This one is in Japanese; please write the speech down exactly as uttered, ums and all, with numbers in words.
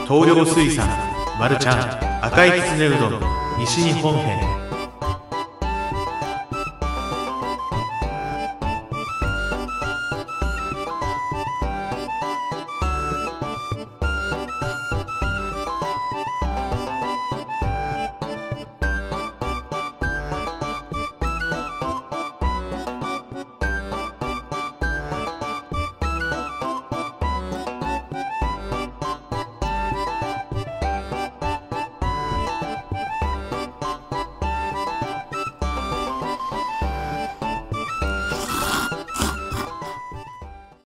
東洋水産マルちゃん赤いきつねうどん西日本編。